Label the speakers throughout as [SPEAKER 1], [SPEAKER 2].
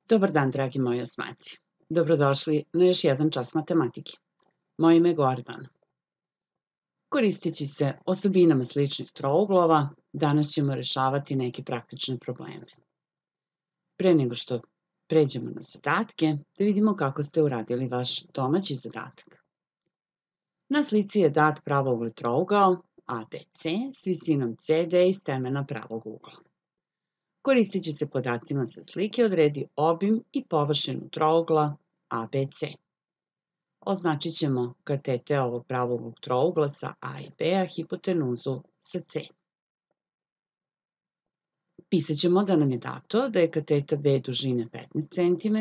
[SPEAKER 1] Dobar dan, dragi moji osmaci. Dobrodošli na još jedan čas matematike. Moje ime je Gordana. Koristeći se osobinama sličnih trouglova, danas ćemo rešavati neke praktične probleme. Pre nego što pređemo na zadatke, da vidimo kako ste uradili vaš domaći zadatak. Na slici je dat pravougli trougao ABC s visinom CD iz temena pravog ugla. Koristeći se podacima sa slike, odredi obim i površinu trougla ABC. Označit ćemo katete ovog pravougla trougla sa A i B, a hipotenuzu sa C. Pisat ćemo da nam je dato da je kateta B dužine 15 cm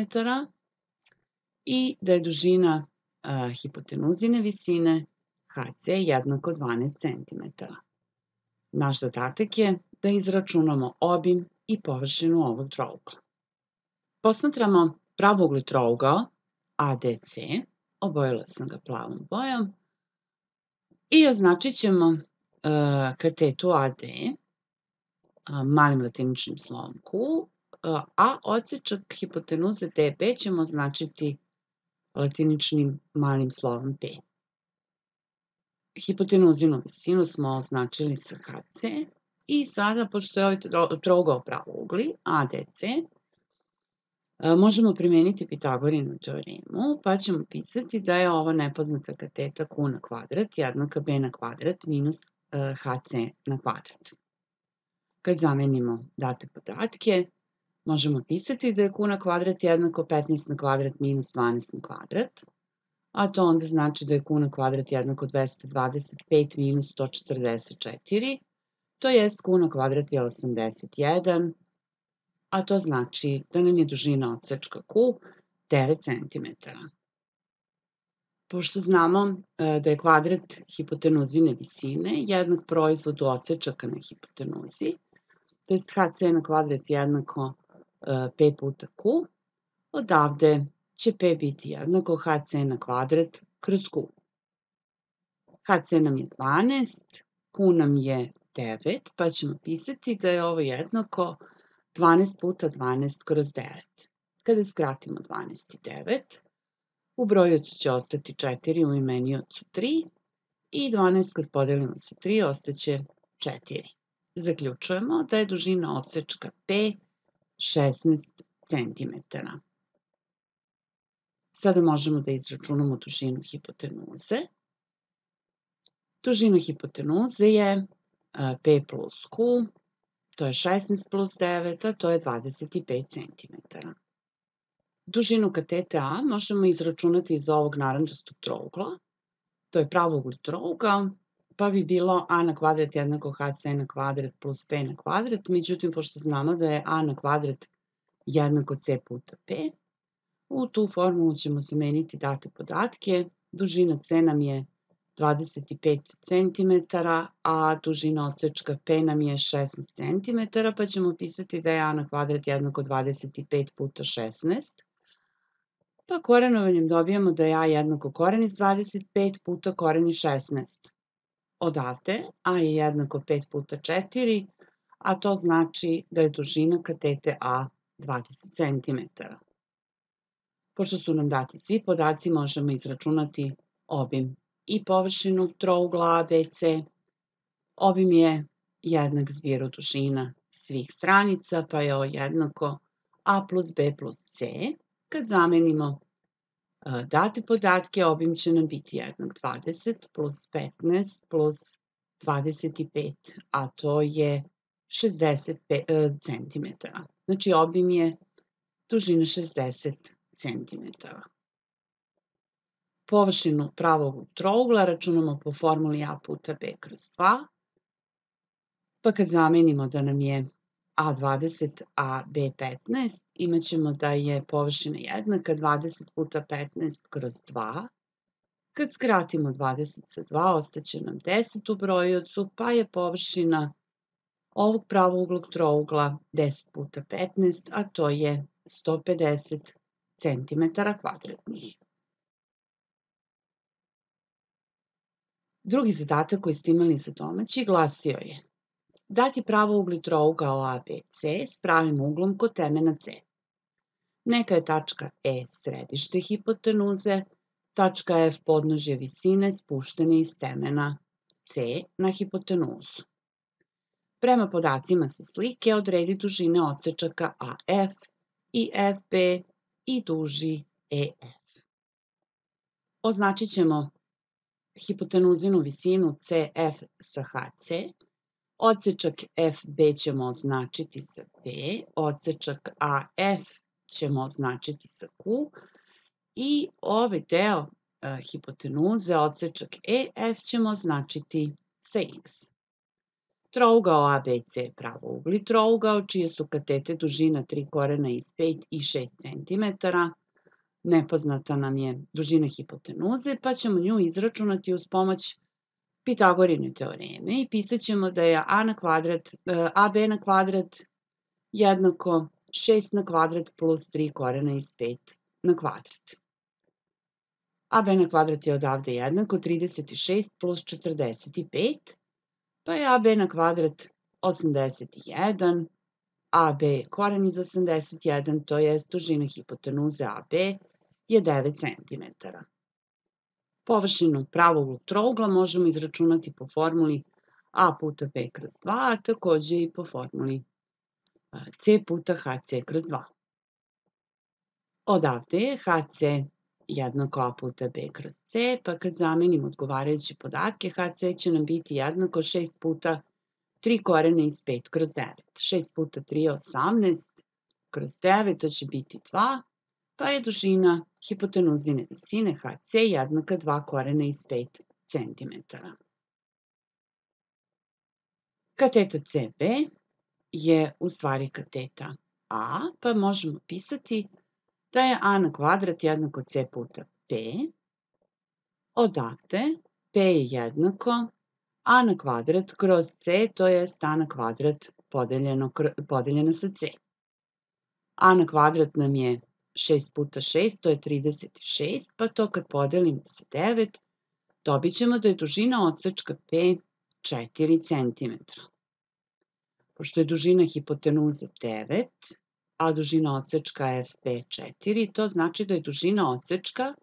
[SPEAKER 1] i da je dužina hipotenuzine visine HC jednako 12 cm. Naš zadatak je da izračunamo obim i površinu ovog trougla. Posmatramo pravougli trougao ADC, obojila sam ga plavom bojom, i označit ćemo katetu AD malim latiničnim slovom Q, a odsečak hipotenuze DB ćemo označiti latiničnim malim slovom P. Hipotenuzinu visinu smo označili sa HC i sada, pošto je ovaj trougao pravougli ADC, možemo primeniti Pitagorinu teoremu, pa ćemo pisati da je ova nepoznata kateta Q na kvadrat jednaka B na kvadrat minus HC na kvadrat. Kad zamenimo date podatke, možemo pisati da je Q na kvadrat jednako 15 na kvadrat minus 12 na kvadrat, a to onda znači da je Q na kvadrat jednako 225 minus 144, to jest Q na kvadrat je 81, a to znači da nam je dužina odsečka Q 9 cm. Pošto znamo da je kvadrat hipotenuzine visine jednak proizvodu odsečaka na hipotenuzi, to jest HC na kvadrat jednako P puta Q, odavde će P biti jednako HC na kvadrat kroz Q. HC nam je 12, Q nam je 9, pa ćemo pisati da je ovo jednako 12 puta 12 kroz 9. Kada skratimo 12 i 9, u brojiocu će ostati 4, u imeniocu 3 i 12 kad podelimo sa 3 ostaće 4. Zaključujemo da je dužina odsečka P 16 cm. Sada možemo da izračunamo dužinu hipotenuze. Dužina hipotenuze je P plus Q, to je 16 plus 9, a to je 25 cm. Dužinu katete A možemo izračunati iz ovog narančastog trougla. To je pravougli trougao, pa bi bilo A na kvadrat jednako HC na kvadrat plus P na kvadrat. Međutim, pošto znamo da je A na kvadrat jednako C puta P, u tu formulu ćemo zameniti date podatke. Dužina C nam je 25 cm, a dužina odsečka P nam je 16 cm, pa ćemo pisati da je A na kvadrat jednako 25 puta 16. Pa korenovanjem dobijamo da je A jednako koren iz 25 puta koren iz 16. Odavde A je jednako 5 puta 4, a to znači da je dužina katete A 20 cm. Pošto su nam dati svi podaci, možemo izračunati obim i površinu trougla ABC. Obim je jednak zbiru dužina svih stranica, pa je ovo jednako A plus B plus C. Kad zamenimo date podatke, obim će nam biti jednak 20 plus 15 plus 25, a to je 60 cm. Znači, obim je dužina 60 cm. Površinu pravog trougla računamo po formuli A puta B kroz 2, pa kad zamenimo da nam je A 20, a B 15, imat ćemo da je površina jednaka 20 puta 15 kroz 2. Kad skratimo 20 sa 2, ostaće nam 10 u brojiocu, pa je površina ovog pravouglog trougla 10 puta 15, a to je 150 cm kvadratnih. Drugi zadatak koji ste imali za domaći glasio je: dat je pravougli trougao ABC s pravim uglom kod temena C. Neka je tačka E središte hipotenuze, tačka F podnožje visine spuštene iz temena C na hipotenuzu. Prema podacima sa slike odredi dužine odsečaka AF i FB i duži EF. Označit ćemo hipotenuzinu visinu CF sa HC, odsečak FB ćemo označiti sa P, odsečak AF ćemo označiti sa Q i ovaj deo hipotenuze, odsečak EF ćemo označiti sa X. Trougao ABC je pravougli trougao, čije su katete dužina 3 korena iz 5 i 6 cm. Nepoznata nam je dužina hipotenuze, pa ćemo nju izračunati uz pomoć Pitagorine teoreme i pisat ćemo da je AB na kvadrat jednako 6 na kvadrat plus 3 korena iz 5 na kvadrat. AB na kvadrat je odavde jednako 36 plus 45, pa je AB na kvadrat 81, AB je koren iz 81, to jest dužina hipotenuze AB je 9 cm. Površinu pravouglog trougla možemo izračunati po formuli A puta B kroz 2, a takođe i po formuli C puta HC kroz 2. Odavde je HC jednako A puta B kroz C, pa kad zamenimo odgovarajuće podatke, HC će nam biti jednako 6 puta 3 korena iz 5 kroz 9. 6 puta 3 je 18, kroz 9 to će biti 2, pa je dužina hipotenuzine visine HC jednaka 2 korena iz 5 cm. Kateta CB je u stvari kateta A, pa možemo pisati da je A na kvadrat jednako C puta P. Odavde P je jednako A na kvadrat kroz C, to je A na kvadrat podeljeno sa C. A na kvadrat nam je 6 puta 6, to je 36, pa to kad podelimo sa 9, dobit ćemo da je dužina odsečka P 4 cm. Pošto je dužina hipotenuze 9, a dužina odsečka FP 4, to znači da je dužina odsečka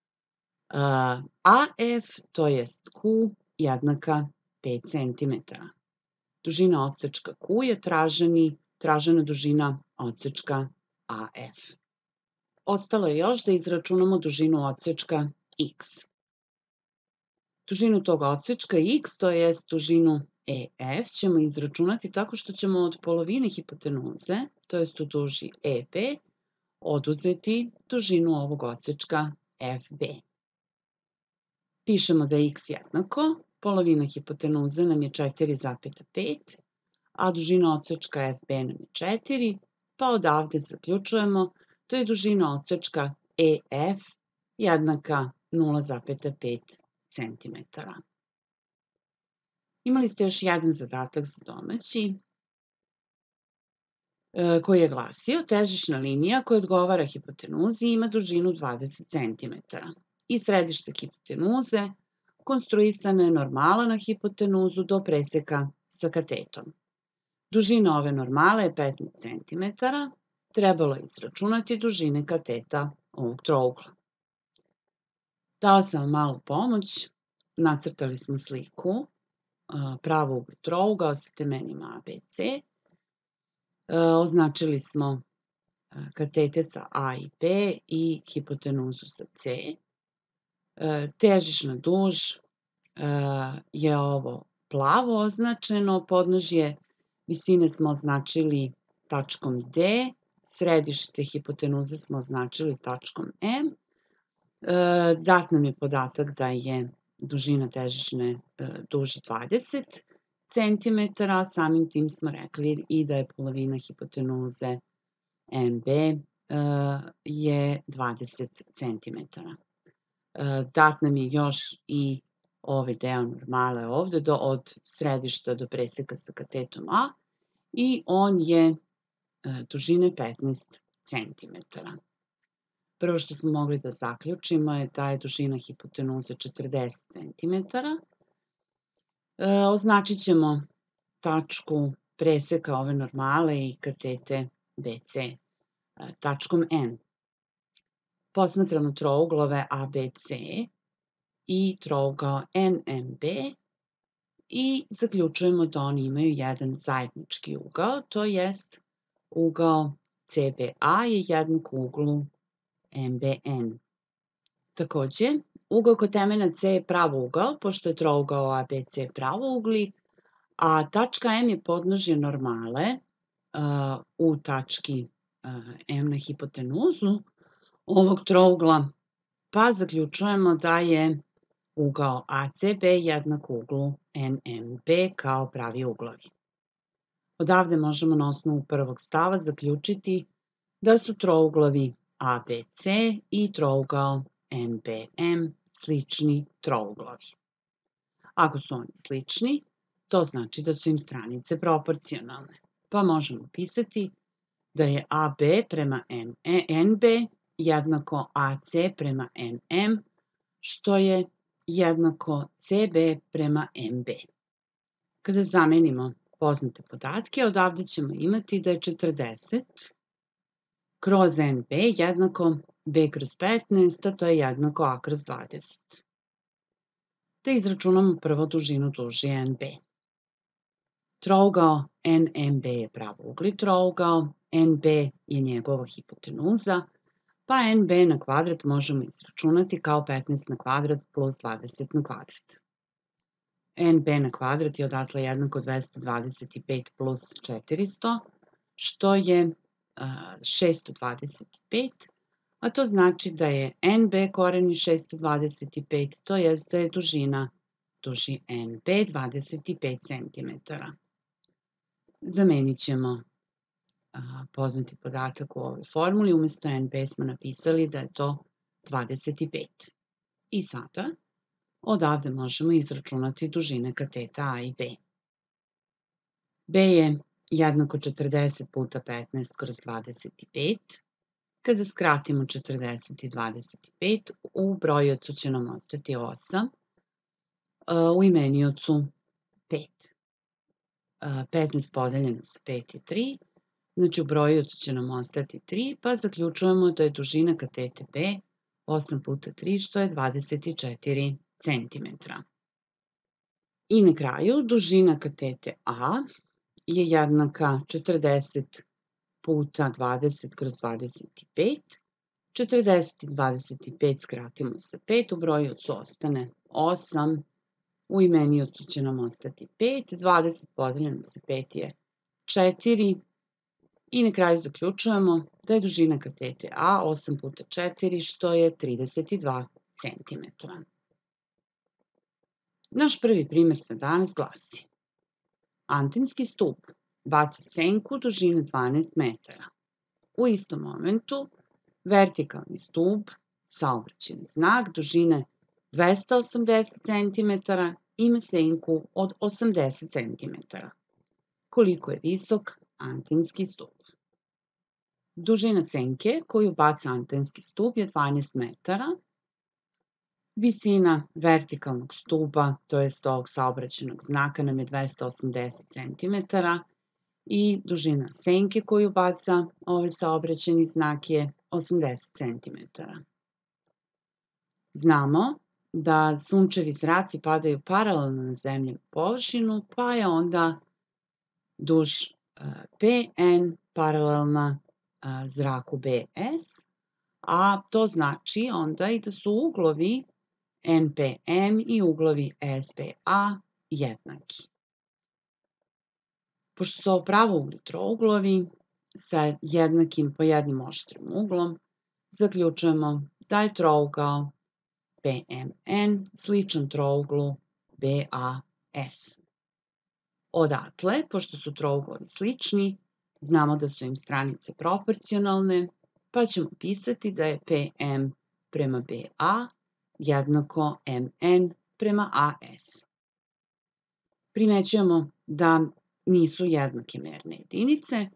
[SPEAKER 1] AF, to jest Q, jednaka 5 cm. Dužina odsečka Q je tražena dužina odsečka AF. Ostalo je još da izračunamo dužinu odsečka X. Dužinu tog odsečka X, to jest dužinu EF, ćemo izračunati tako što ćemo od polovine hipotenuze, to jest u duži EB, oduzeti dužinu ovog odsečka FB. Pišemo da je X jednako, polovina hipotenuze nam je 4,5, a dužina odsečka FB nam je 4, pa odavde zaključujemo da je dužina odsečka EF jednaka 0,5 cm. Imali ste još jedan zadatak za domaći, koji je glasio: težišna linija koja odgovara hipotenuzi ima dužinu 20 cm. Iz središta hipotenuze konstruisana je normala na hipotenuzu do preseka sa katetom. Dužina ove normale je 15 cm. Trebalo je izračunati dužine kateta ovog trougla. Dala sam vam malu pomoć. Nacrtali smo sliku pravougli trougao sa temenima ABC. Označili smo katete sa A i B i hipotenuzu sa C. Težišna duž je ovo plavo označeno, podnožje visine smo označili tačkom D, središte hipotenuze smo označili tačkom M. Dat nam je podatak da je dužina težišne duži 20 cm, samim tim smo rekli i da je polovina hipotenuze MB je 20 cm. Dat nam je još i ovaj deo normale ovde, od središta do preseka sa katetom A, i on je dužine 15 cm. Prvo što smo mogli da zaključimo je da je dužina hipotenuze 40 cm. Označit ćemo tačku preseka ove normale i katete BC. tačkom N. Posmatramo trouglove ABC i trougao NMB i zaključujemo da oni imaju jedan zajednički ugao, to jest ugao CBA je jednak uglu MBN. Takođe, ugao kod temena C je pravougao, pošto je trougao ABC pravougli, a tačka M je podnožje normale u tački M na hipotenuzu ovog trougla, pa zaključujemo da je ugao ACB jednak uglu NMB kao pravi uglovi. Odavde možemo na osnovu prvog stava zaključiti da su trouglovi ABC i trougao NBM slični trouglovi. Ako su oni slični, to znači da su im stranice proporcionalne, pa možemo pisati da je AB prema NB jednako AC prema NM, što je jednako CB prema MB. Kada zamenimo poznate podatke, odavde ćemo imati da je 40 kroz NB jednako B kroz 15, a to je jednako A kroz 20. Da izračunamo prvo dužinu dužije NB. Trougao NMB je pravougli trougao, NB je njegova hipotenuza, pa NB na kvadrat možemo izračunati kao 15 na kvadrat plus 20 na kvadrat. NB na kvadrat je odatle jednako 225 plus 400, što je 625, a to znači da je NB koreni 625, to jest da je dužina duži NB 25 cm. Zamenit ćemo poznati podatak u ovoj formuli, umesto NB smo napisali da je to 25. I sada odavde možemo izračunati dužine kateta A i B. B je jednako 40 puta 15 kroz 25. Kada skratimo 40 i 25, u brojiocu će nam ostati 8, u imeniocu 5. 15 podeljeno sa 5 je 3, znači u brojiocu će nam ostati 3, pa zaključujemo da je dužina katete B 8 puta 3, što je 24 cm. I na kraju, dužina katete A je jednaka 40 puta 20 kroz 25. 40 i 25 skratimo sa 5, u brojiocu ostane 8, u imeniocu će nam ostati 5, 20 podeljeno sa 5 je 4, i na kraju zaključujemo da je dužina katete A 8 puta 4, što je 32 cm. Naš prvi primer za danas glasi: antenski stup baca senku dužine 12 metara. U istom momentu, vertikalni stup, saobraćajni znak dužine 280 cm, ima senku od 80 cm. Koliko je visok antenski stup? Dužina senke koju baca antenski stup je 12 metara. Visina vertikalnog stupa, to jest ovog saobraćajnog znaka, nam je 280 cm i dužina senke koju baca ovaj saobraćajni znak je 80 cm. Znamo da sunčevi zraci padaju paralelno na zemljinu površinu, pa je onda duž PN paralelna zraku BS, a to znači onda i da su uglovi NPM i uglovi SBA jednaki. Pošto su ovo pravougli trouglovi sa jednakim po jednim oštrim uglom, zaključujemo da je trougao PMN sličan trouglu BAS. Odatle, pošto su trouglovi slični, znamo da su im stranice proporcionalne, pa ćemo pisati da je PM prema BA jednako MN prema AS. Primećujemo da nisu jednake merne jedinice.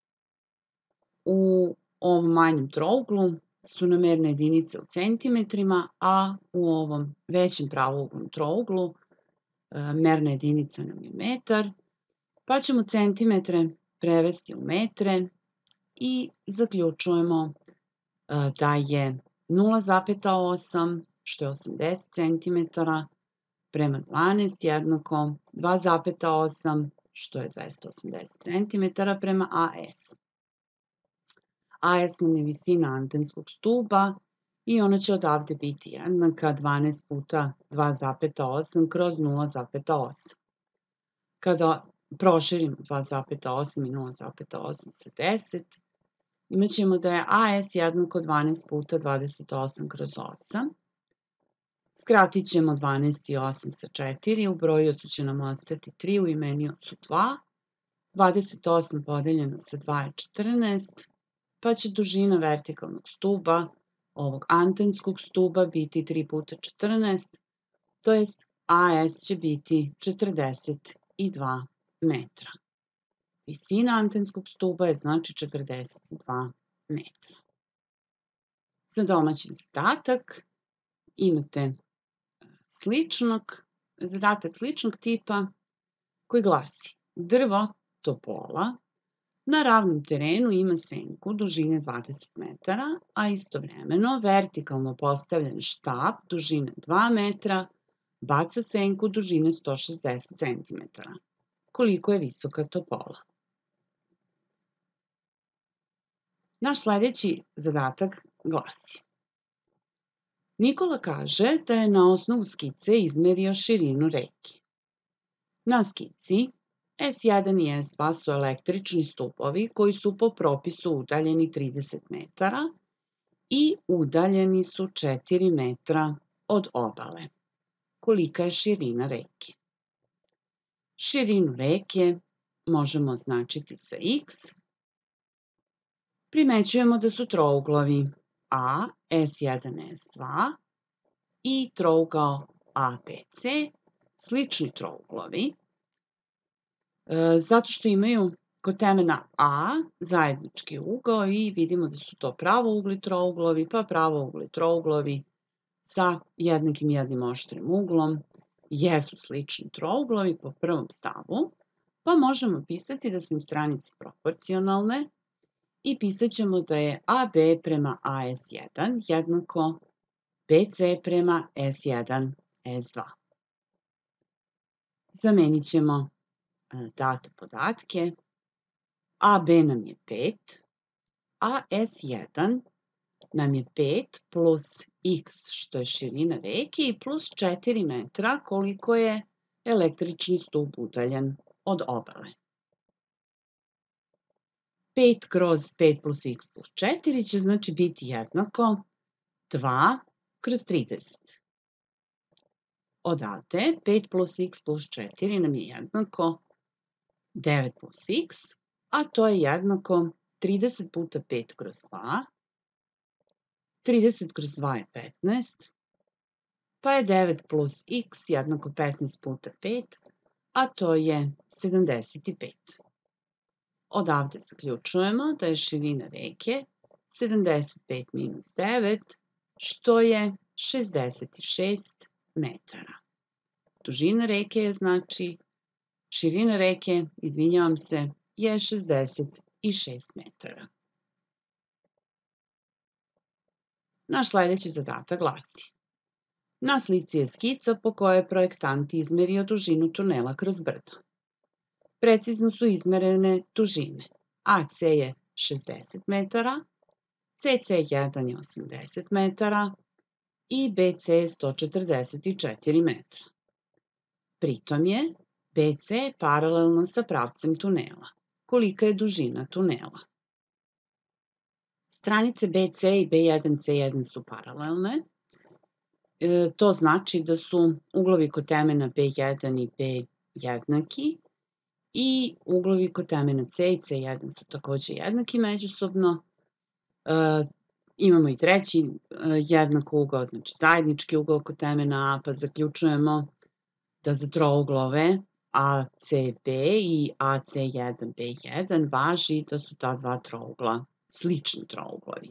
[SPEAKER 1] U ovom manjem trouglu su nam merne jedinice u centimetrima, a u ovom većem pravouglom trouglu merna jedinica nam je metar, pa ćemo centimetre prevesti u metre i zaključujemo da je 0,8, što je 80 cm, prema 12 jednako 2,8, što je 280 cm, prema AS. AS nam je visina antenskog stuba i ona će odavde biti jednaka 12 puta 2,8 kroz 0,8. Kada proširimo 2,8 i 0,8 sa 10, imat ćemo da je AS jednako 12 puta 28 kroz 8. Skratit ćemo 12 i 8 sa 4, u brojiocu će nam ostati 3, u imeniocu 2. 28 podeljeno sa 2 je 14, pa će dužina vertikalnog stuba, ovog antenskog stuba, biti 3 puta 14, to jest AS će biti 42 metra. Visina antenskog stuba je znači 42 metra. Za domaći zadatak imate zadatak sličnog tipa koji glasi: drvo topola na ravnom terenu ima senku dužine 20 metara, a istovremeno vertikalno postavljen štap dužine 2 metra baca senku dužine 160 cm. Koliko je visoka topola? Naš sledeći zadatak glasi: Nikola kaže da je na osnovu skice izmerio širinu reke. Na skici S1 i S2 su električni stupovi koji su po propisu udaljeni 30 metara i udaljeni su 4 metra od obale. Kolika je širina reke? Širinu reke možemo označiti sa x. Primećujemo da su trouglovi A, S1, S2 i trougao ABC slični trouglovi, zato što imaju kod temena A zajednički ugao i vidimo da su to pravougli trouglovi, pa pravougli trouglovi sa jednakim jednim oštrim uglom jesu slični trouglovi po prvom stavu, pa možemo pisati da su im stranice proporcionalne i pisat ćemo da je AB prema AS1 jednako BC prema S1, S2. Zamenit ćemo date podatke. AB nam je 5, a S1 nam je 5 plus x, što je širina reke, i plus 4 metra, koliko je električni stup udaljen od obale. 5 kroz 5 plus x plus 4 će znači biti jednako 2 kroz 30. Odavde 5 plus x plus 4 nam je jednako 9 plus x, a to je jednako 30 puta 5 kroz 2. 30 kroz 2 je 15, pa je 9 plus x jednako 15 puta 5, a to je 75. Odavde zaključujemo da je širina reke 75 minus 9, što je 66 metara. Dužina reke je znači, širina reke, izvinjavam se, je 66 metara. Naš sledeći zadatak glasi: na slici je skica po kojoj je projektant izmerio dužinu tunela kroz brdo. Precizno su izmerene dužine. AC je 60 metara, CC1 je 80 metara i BC je 144 metra. Pritom je BC paralelno sa pravcem tunela. Kolika je dužina tunela? Stranice BC i B1, C1 su paralelne. To znači da su uglovi kod temena B1 i B jednaki i uglovi kod temena C i C1 su takođe jednaki međusobno. Imamo i treći jednak ugao, znači zajednički ugao kod temena A, pa zaključujemo da za trouglove ACB i AC1B1 važi da su ta dva trougla slični trouglovi.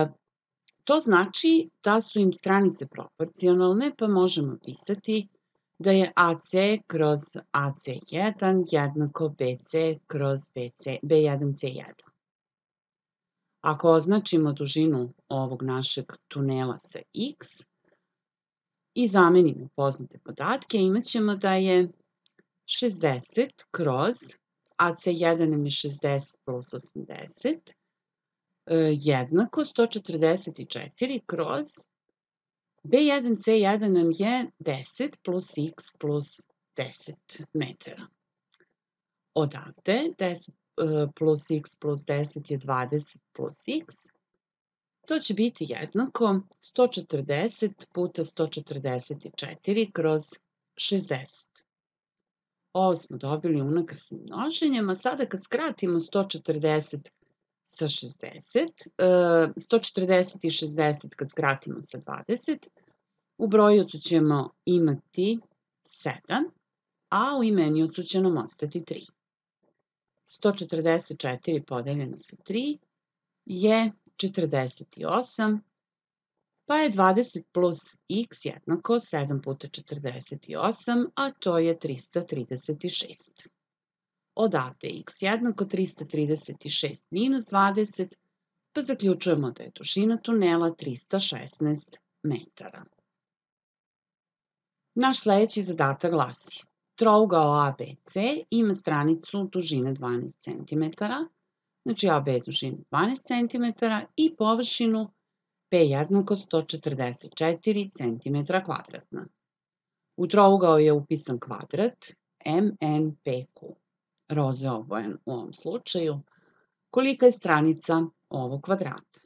[SPEAKER 1] To znači da su im stranice proporcionalne, pa možemo pisati da je AC kroz AC1 jednako BC kroz B1C1. Ako označimo dužinu ovog našeg tunela sa x i zamenimo poznate podatke, imat ćemo da je 60 kroz AC1 nam je 60 plus 80 jednako 144 kroz B1C1 nam je 10 plus x plus 10 metara. Odavde 10 plus x plus 10 je 20 plus x. To će biti jednako 140 puta 144 kroz 60. Ovo smo dobili unakrsnim množenjem, a sada kad skratimo 140 sa 60, 140 i 60 kad skratimo sa 20, u brojiocu ćemo imati 7, a u imeniocu će nam ostati 3. 144 podeljeno sa 3 je 48, pa je 20 plus x jednako 7 puta 48, a to je 336. Odavde x jednako 336 minus 20, pa zaključujemo da je dužina tunela 316 metara. Naš sledeći zadatak glasi: trougao ABC ima stranicu dužine 12 cm, znači AB je dužina 12 cm i površinu P jednako 144 cm². U trougao je upisan kvadrat MNPQ, roze obojen u ovom slučaju. Kolika je stranica ovog kvadrata?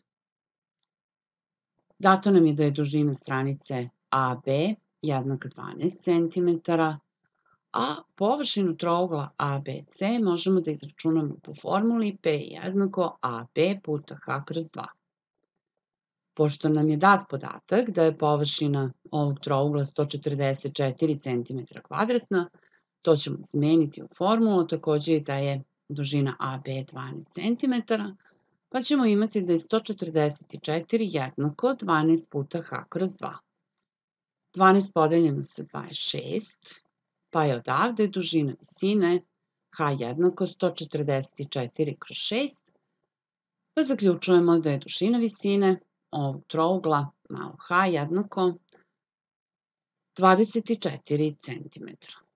[SPEAKER 1] Dato nam je da je dužina stranice AB jednaka 12 cm, a površinu trougla ABC možemo da izračunamo po formuli P jednako AB puta H kroz 2. Pošto nam je dat podatak da je površina ovog trougla 144 cm², to ćemo izmeniti u formulu, takođe i da je dužina AB 12 cm, pa ćemo imati da je 144 jednako 12 puta H kroz 2. 12 podeljeno sa 2 je 6, pa je odavde dužina visine H jednako 144 kroz 6, pa zaključujemo da je dužina visine ovog trougla malo h jednako 24 cm.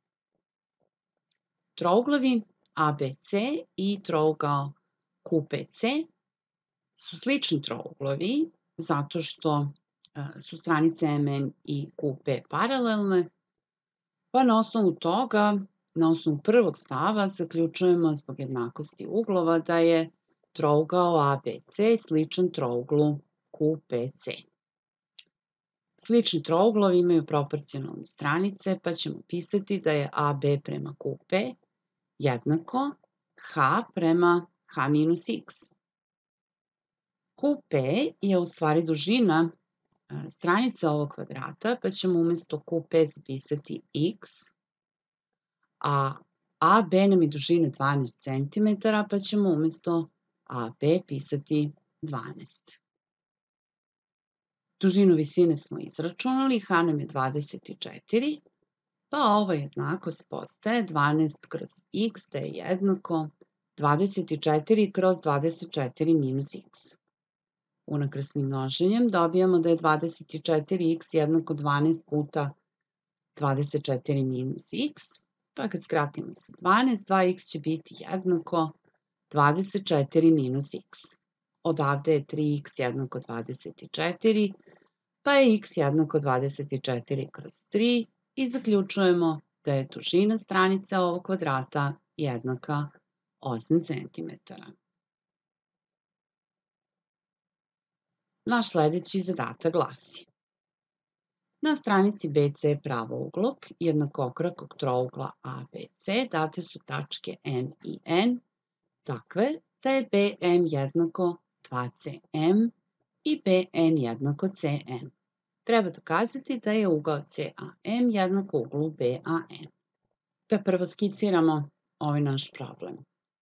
[SPEAKER 1] Trouglovi ABC i trougao QPC su slični trouglovi zato što su stranice MN i QP paralelne, pa na osnovu toga, na osnovu prvog stava, zaključujemo zbog jednakosti uglova da je trougao ABC sličan trouglu QPC. Slični trouglovi imaju proporcionalne stranice, pa ćemo pisati da je AB prema QP jednako H prema H minus x. QP je u stvari dužina stranice ovog kvadrata, pa ćemo umesto QP zapisati x, a AB nam je dužina 12 cm, pa ćemo umesto AB pisati 12. Dužinu visine smo izračunali, H nam je 24, pa ova jednakost postaje 12 kroz x da je jednako 24 kroz 24 minus x. Unakrsnim množenjem dobijamo da je 24x jednako 12 puta 24 minus x, pa kad skratimo sa 12, 2x će biti jednako 24 minus x. Odavde je 3x jednako 24, pa je x jednako 24 kroz 3 i zaključujemo da je dužina stranice ovog kvadrata jednaka 8 cm. Naš sledeći zadatak glasi: na stranici BC pravouglog jednakokrakog trougla ABC date su tačke M i N takve da je BM jednako 2CM i BN jednako CM. Treba dokazati da je ugao CAM jednako uglu BAM. Da prvo skiciramo ovaj naš problem.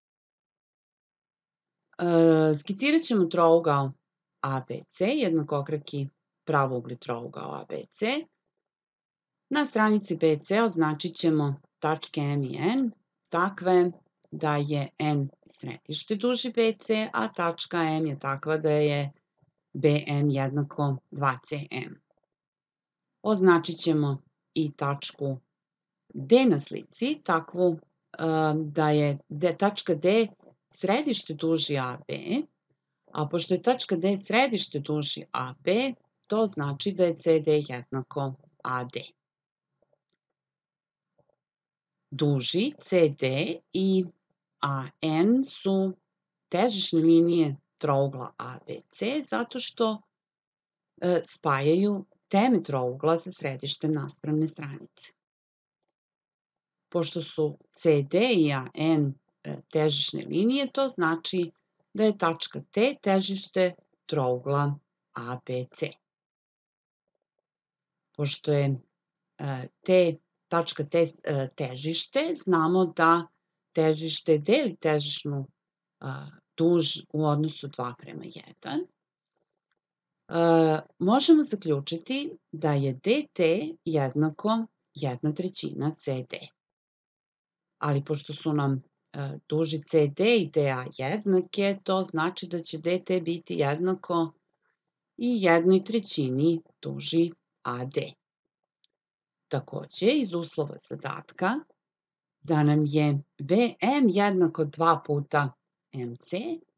[SPEAKER 1] Skicirat ćemo trougao ABC, jednakokraki pravougli trougao ABC. Na stranici BC označit ćemo tačke M i N takve da je N središte duži BC, a tačka M je takva da je BM jednako 2CM. Označit ćemo i tačku D na slici, takvu da je tačka D središte duži AB, a pošto je tačka D središte duži AB, to znači da je CD jednako AD. Duži CD i AN su težišne linije trougla ABC zato što spajaju teme trougla sa središtem naspravne stranice. Pošto su CD i AN težišne linije, to znači da je tačka T težište trougla ABC. Pošto je tačka T težište, znamo da težište deli težišnu duž u odnosu 2:1. Možemo zaključiti da je DT jednako 1/3 CD. Ali pošto su nam duži CD i DA jednake, to znači da će DT biti jednako i 1/3 duži AD. Takođe, iz uslova zadatka, da nam je VM jednako 2 puta MC,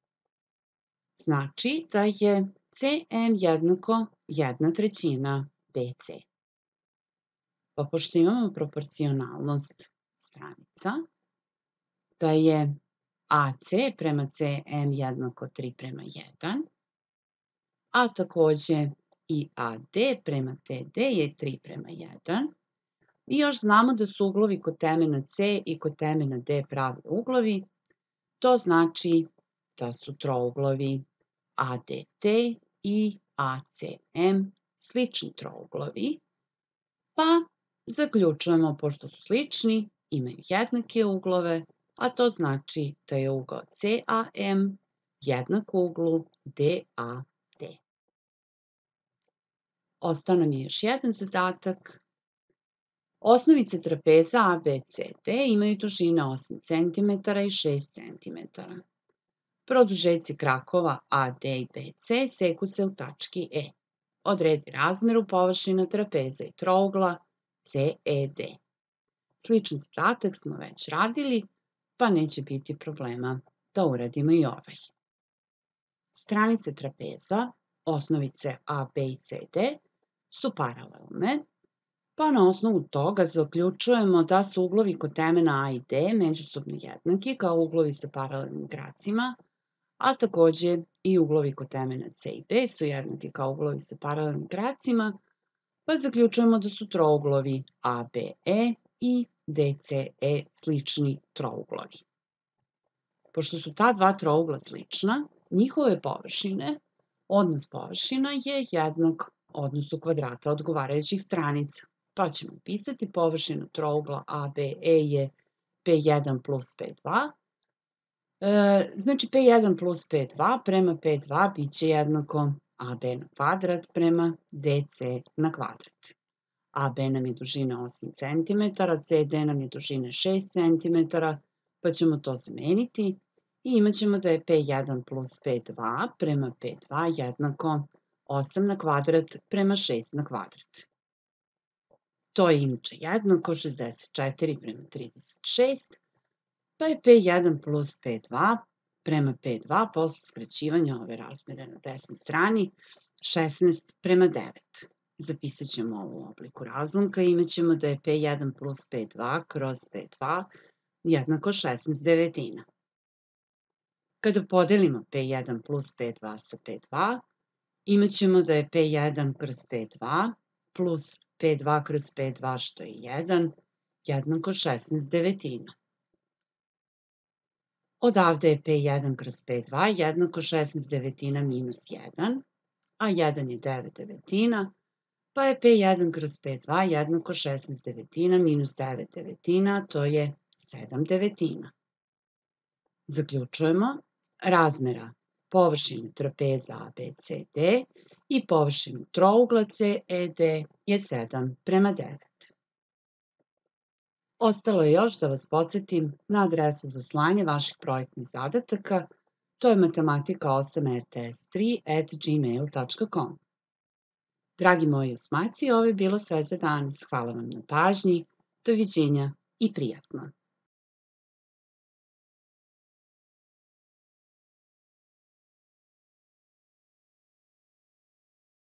[SPEAKER 1] znači da je CM jednako 1/3 BC. Pa pošto imamo proporcionalnost stranica, da je AC prema CM jednako 3:1, a takođe i AD prema TD je 3:1, i još znamo da su uglovi kod teme na C i kod teme na D pravi uglovi, to znači da su trouglovi ADT i ACM slični trouglovi, pa zaključujemo pošto su slični, imaju jednake uglove, a to znači da je ugao CAM jednak uglu DAD. Ostao nam je još jedan zadatak. Osnovice trapeza ABCD imaju dužine 8 cm i 6 cm. Produžeci krakova AD i BC seku se u tački E. Odredi razmeru površina trapeza i trougla CED. Sličan zadatak smo već radili, pa neće biti problema da uradimo i ovaj. Stranice trapeza, osnovice AB i CD, su paralelne, pa na osnovu toga zaključujemo da su uglovi kod temena A i D međusobno jednaki kao uglovi sa paralelnim kracima, a takođe i uglovi kod temena C i B su jednaki kao uglovi sa paralelnim kracima, pa zaključujemo da su trouglovi ABE i DCE slični trouglovi. Pošto su ta dva trougla slična, njihove površine, odnos površina je jednak odnosu kvadrata odgovarajućih stranica, pa ćemo pisati površinu trougla ABE je P1 plus P2. Znači P1 plus P2 prema P2 bit će jednako AB na kvadrat prema DC na kvadrat. AB nam je dužina 8 cm, CD nam je dužina 6 cm, pa ćemo to zameniti i imat ćemo da je P1 plus P2 prema P2 jednako 8 na kvadrat prema 6 na kvadrat. To je inače jednako 64 prema 36, pa je P1 plus P2 prema P2 posle skraćivanja ove razmere na desnoj strani 16 prema 9. Zapisat ćemo ovo u obliku razlomka i imat ćemo da je P1 plus P2 kroz P2 jednako 16 devetina. Kada podelimo P1 plus P2 sa P2, imat ćemo da je P1 kroz P2 plus P2 kroz P2 što je 1 jednako 16 devetina. Odavde je P1 kroz P2 jednako 16 devetina minus 1, a 1 je 9 devetina, pa je P1 kroz P2 jednako 16 devetina minus 9 devetina, to je 7 devetina. Zaključujemo, razmera površine trapeza ABCD i površinu trougla CED je 7 prema 9. Ostalo je još da vas podsjetim na adresu za slanje vaših projektnih zadataka, to je matematika8rts3@gmail.com. Dragi moji osmaci, ovo je bilo sve za danas. Hvala vam na pažnji, doviđenja i prijatno.